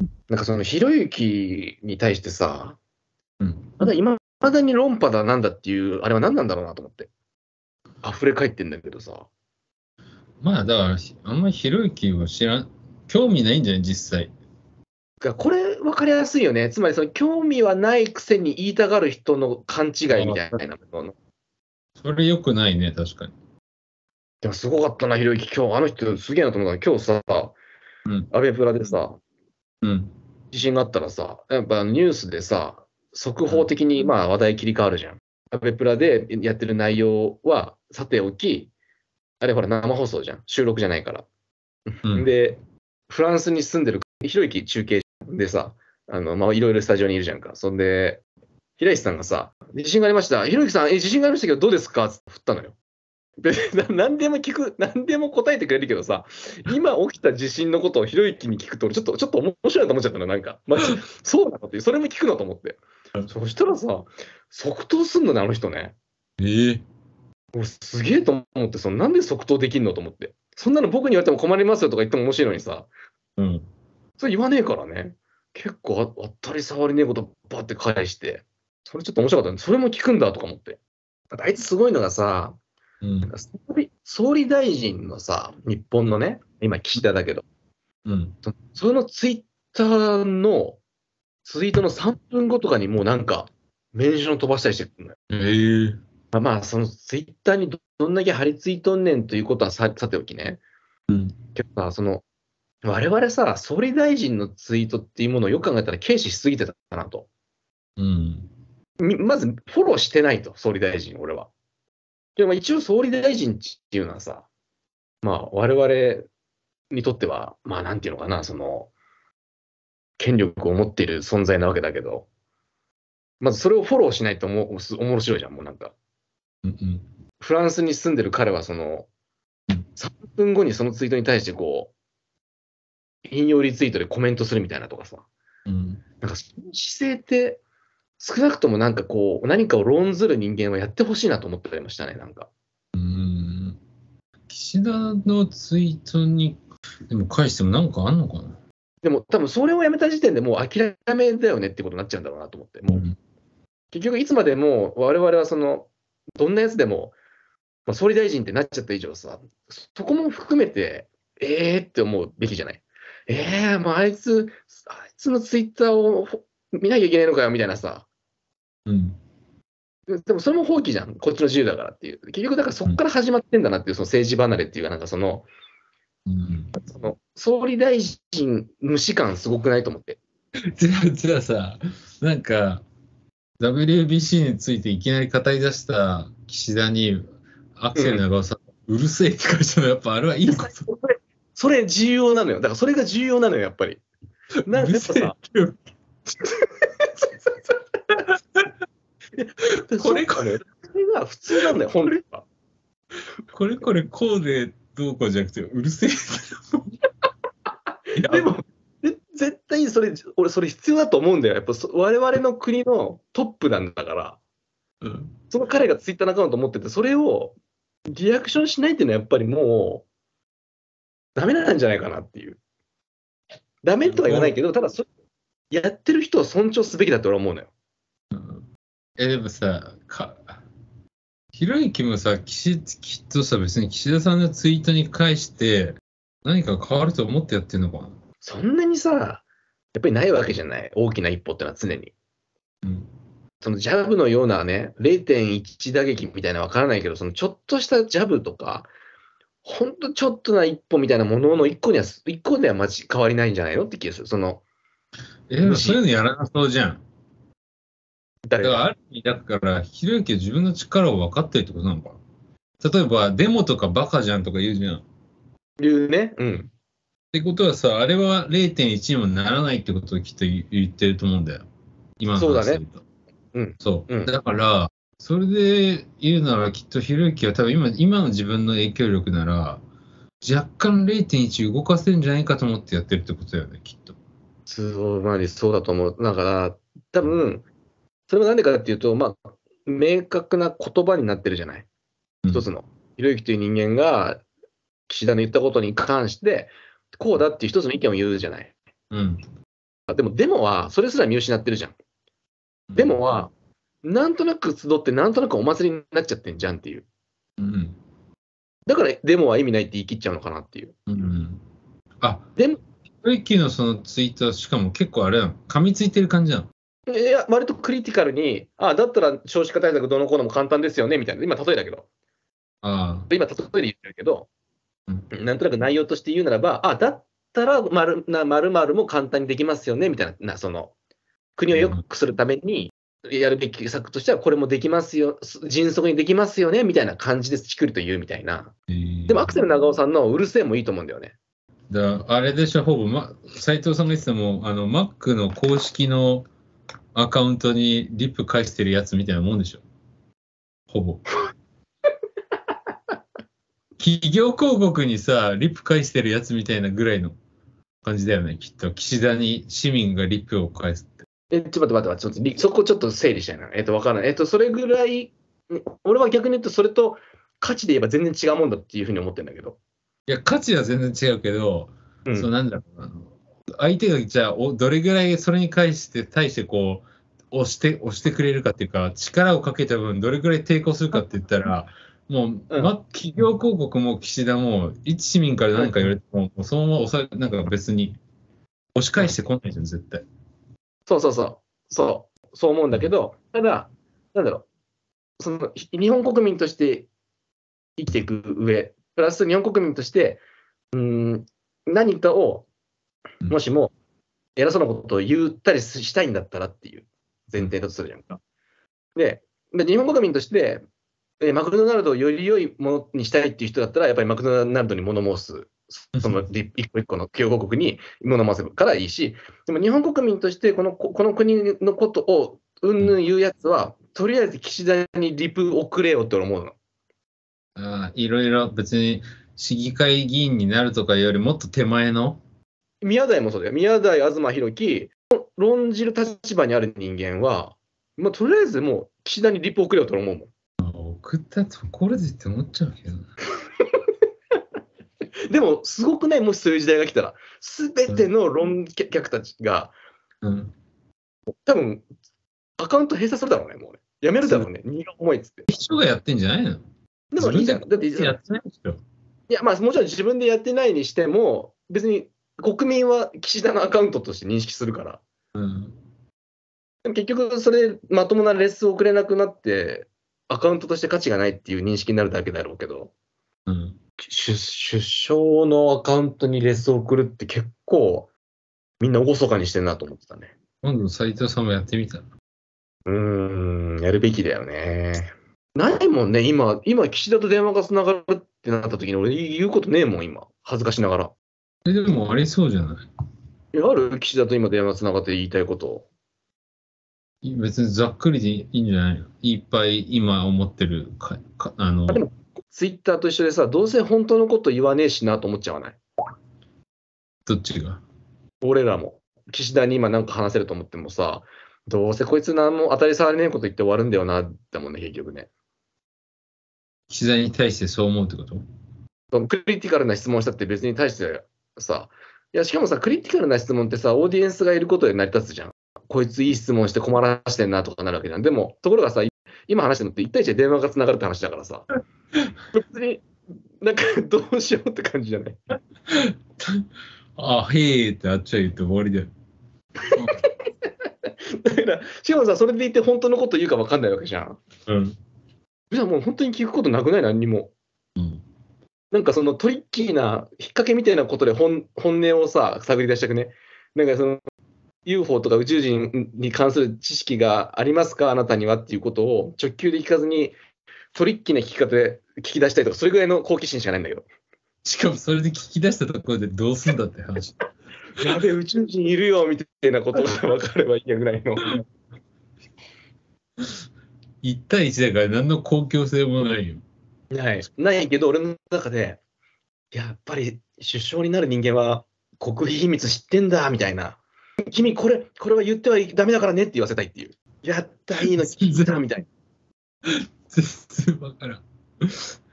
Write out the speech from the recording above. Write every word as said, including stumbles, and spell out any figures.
なんかそのひろゆきに対してさ、 うん。 まだ今まだに論破だなんだっていう、あれは何なんだろうなと思って。溢れ返ってんだけどさ。 まあ、だから、あんまりひろゆきを知らん、興味ないんじゃない実際。 がこれ分かりやすいよね。つまりその興味はないくせに言いたがる人の勘違いみたいなもの。 それ良くないね、確かに。 でもすごかったな、ひろゆき。今日あの人すげえなと思った。今日さ、 うん。 アベプラでさ、 うん。 地震があったらさ、やっぱニュースでさ、速報的にまあ話題切り替わるじゃん。アベプラでやってる内容はさておき、あれほら生放送じゃん。収録じゃないから。 うん。 で、フランスに住んでるひろゆき中継でさ、あの、まあ、いろいろスタジオにいるじゃんか。そんで、平石さんがさ、地震がありました。ひろゆきさん、え、地震がありましたけどどうですかって振ったのよ。で、な何でも聞く、何でも答えてくれるけどさ、今起きた地震のことをひろゆきに聞くと、ちょっと、ちょっと面白いなと思っちゃったの、なんか。まあ、そうなのって、それも聞くのと思って。そしたらさ、即答すんのね、あの人ね。 ええもうすげえと思って、そのなんで即答できんのと思って。そんなの僕に言われても困りますよとか言っても面白いのにさ、 うん。 それ言わねえからね。結構あ当たり障りねえことばって返して、それちょっと面白かったね。それも聞くんだとか思って。だってあいつすごいのがさ、 うん。 なんか総理総理大臣のさ、日本のね、今岸田だけど、 うん。 そそのツイッターのツイートのさんぷんごとかにもうなんか、メンション飛ばしたりしてくるのよ。 ええまあ、まあそのツイッターにどどんだけ張り付いとんねんということはささておきね。 うん。 けどさ、その、我々さ、総理大臣のツイートっていうものをよく考えたら軽視しすぎてたなと。 うん。 みまず、フォローしてないと、総理大臣、俺は。でも一応、総理大臣っていうのはさ、まあ、我々にとっては、まあ、なんていうのかな、その、権力を持っている存在なわけだけど、まずそれをフォローしないともう、す面白いじゃん、もうなんか。 うん。 フランスに住んでる彼は、その、さんぷんごにそのツイートに対して、こう、引用リツイートでコメントするみたいなとかさ、 うん。 なんか、その姿勢って、少なくともなんかこう、何かを論ずる人間はやってほしいなと思ってりましたね、なんか。 うん。岸田のツイートに、でも返してもなんかあんのかな。 でも多分それをやめた時点でもう諦めだよねってことになっちゃうんだろうなと思って、もううん。 結局いつまでも我々はその、どんなやつでも、まあ、総理大臣ってなっちゃった以上さ、そこも含めて、えーって思うべきじゃない。えー、もうあいつ、あいつのツイッターを見なきゃいけないのかよみたいなさ、 うん。 ででもそれも放棄じゃん、こっちの自由だからっていう。結局だからそこから始まってんだなっていう、その政治離れっていうか、なんかその、 うん。 その総理大臣無視感すごくないと思って。 じゃあ、じゃあさ、なんか、ダブリュービーシー についていきなり語り出した岸田に、アクセルうん。 長尾さん、うるせえって感じたの、やっぱあれはいいこと。 それ、それ重要なのよ。だからそれが重要なのよ、やっぱり。な、やうるせえっっぱさ、 て。 でこれこそうなのよ。それが普通なんだよ、本れ、 当は。 これこれこうでどうこうじゃなくて、うるせえって。やば。 でも、で絶対それ、俺それ必要だと思うんだよ。やっぱそ我々の国のトップなんだから、 うん。 その彼がツイッターのアカウント持ってて、それをリアクションしないっていうのはやっぱりもうダメなんじゃないかなっていう。ダメとは言わないけど、ただそやってる人を尊重すべきだと俺は思うのよ。 え、でもさ、か、ひろゆきもさ、岸きっとさ、別に岸田さんのツイートに返して、何か変わると思ってやってんのかな。 そんなにさ、やっぱりないわけじゃない。大きな一歩ってのは常に。 うん。 そのジャブのようなね、れいてんいち打撃みたいなのわからないけど、そのちょっとしたジャブとか、ほんとちょっとな一歩みたいなものの一個には、一個ではまじ変わりないんじゃないのって気がする。その、 え、でもそういう無視、 のやらなそうじゃん。だから、 誰が。 ある意味、だから、ひろゆきは自分の力を分かってるってことなのかな。例えば、デモとかバカじゃんとか言うじゃん。っいうね、うん。 てことはさ、あれはれいてんいちにもならないってことをきっと言言ってると思うんだよ。今のそうだね。 話で言うと。 うん。 そう。 うん。 だから、それで言うなら、きっとひろゆきは多分今、今の自分の影響力なら、若干れいてんいち動かせるんじゃないかと思ってやってるってことだよね、きっと。 つまりそうだと思う。だから、多分、それはなんでかっていうと、まあ、明確な言葉になってるじゃない。 うん。 一つの。ひろゆきという人間が、岸田の言ったことに関して、こうだっていう一つの意見を言うじゃない。 うん。 でもデモはそれすら見失ってるじゃん。デモはなんとなく集ってなんとなくお祭りになっちゃってんじゃんっていう。 うん。 だからデモは意味ないって言い切っちゃうのかなっていう。 うん。あ、 でも、 ひろゆきのそのツイートはしかも結構あれなの、噛みついてる感じなの。 いや、割とクリティカルに、あだったら少子化対策どのこうのも簡単ですよねみたいな、今例えだけど、 ああ。 今例えで言ってるけど、 うん。 なんとなく内容として言うならば、あだったら丸な〇〇も簡単にできますよねみたいな、その国を良くするためにやるべき策としては、これもできますよ、迅速にできますよねみたいな感じでしっくりと言うみたいな。 えーでもアクセル長尾さんのうるせえもいいと思うんだよね。 だあれでしょ、ほぼ、ま、斉藤さんが言ってたもん、あの、Mac の公式のアカウントにリップ返してるやつみたいなもんでしょ。ほぼ。企業広告にさ、リップ返してるやつみたいなぐらいの感じだよね、きっと。岸田に市民がリップを返すって。 え、ちょっと待って待って、ちょっとりそこちょっと整理したいな。えっと、わからない。えっと、それぐらい、俺は逆に言うと、それと価値で言えば全然違うもんだっていうふうに思ってるんだけど。 いや、価値は全然違うけど、 うんそうなんだろうな。あの相手がじゃあお、どれぐらいそれに対して、対してこう、押して、押してくれるかっていうか、力をかけた分、どれぐらい抵抗するかって言ったら、もう、 うんま、企業広告も岸田も、一市民から何か言われても、もうそのまま押さなんか別に押し返してこないじゃん、絶対。 そうそうそう。そう。そう思うんだけど、ただ、なんだろう。その、ひ日本国民として生きていく上、プラス日本国民として、うーん、何かを、もしも偉そうなことを言ったりしたいんだったらっていう前提だとするじゃんか。で、で日本国民として、えマクドナルドをより良いものにしたいっていう人だったら、やっぱりマクドナルドに物申す、そのり一個一個の企業広告に物申せからいいし、でも日本国民としてこの、ここの国のことをうんぬん言うやつは、とりあえず岸田にリプ送れよって思うの。 ああ、いろいろ別に市議会議員になるとかよりもっと手前の。 宮台もそうだよ。宮台、東博樹、論じる立場にある人間は、まあ、とりあえずもう岸田にリプ送れよと思うもん。 送ったところでって思っちゃうけどな。 でも、すごくね、もしそういう時代が来たら、すべての論客たちが、 うん。 多分アカウント閉鎖するだろうね、もうね。やめるだろうね、荷が重いっつって。 人がやってんじゃないの？ でもいいじゃん。だってやってないでしょ。 いや、まあ、もちろん自分でやってないにしても、別に国民は岸田のアカウントとして認識するから。 うん。 でも結局、それ、まともなレッスンを送れなくなって、アカウントとして価値がないっていう認識になるだけだろうけど、 うん。 首首相のアカウントにレッスンを送るって結構、みんな厳かにしてるなと思ってたね。 今度、斉藤さんもやってみたら。 うーん、やるべきだよね。ないもんね、今、今、岸田と電話がつながるってなった時に、俺言うことねえもん、今。恥ずかしながら。 え、でもありそうじゃない？ いや、ある岸田と今電話つながって言いたいこと。 別にざっくりでいいんじゃないの？いっぱい今思ってるか、かあの、 でも、ツイッターと一緒でさ、どうせ本当のこと言わねえしなと思っちゃわない？ どっちが？ 俺らも。岸田に今なんか話せると思ってもさ、どうせこいつ何も当たり障りねえこと言って終わるんだよな、ってもんね、結局ね。 岸田に対してそう思うってこと？ そのクリティカルな質問したって別に対してさ、いや、しかもさ、クリティカルな質問ってさ、オーディエンスがいることで成り立つじゃん。こいついい質問して困らしてんなとかなるわけじゃん。でも、ところがさ、今話してるのって一対一で電話がつながるって話だからさ、別になんかどうしようって感じじゃない？ あ、へえってあっちゃ言って終わりだよ。 だから、しかもさ、それで言って本当のこと言うか分かんないわけじゃん。 うん。 じゃあもう本当に聞くことなくない？何にも。 うん。 なんかそのトリッキーな、引っ掛けみたいなことで本本音をさ、探り出したくね。なんかその、ユーフォー とか宇宙人に関する知識がありますか、あなたにはっていうことを直球で聞かずに、トリッキーな聞き方で聞き出したいとか、それぐらいの好奇心しかないんだけど。 しかもそれで聞き出したところでどうすんだって話。 やべえ、宇宙人いるよみたいなことが分かればいいやぐらいの。 いち対いちだから何の公共性もないよ。 ない。ないけど、俺の中で、やっぱり首相になる人間は国費秘密知ってんだみたいな。君、これ、これは言ってはダメだからねって言わせたいっていう。やった、いいの聞いたみたいな。 全然わからん。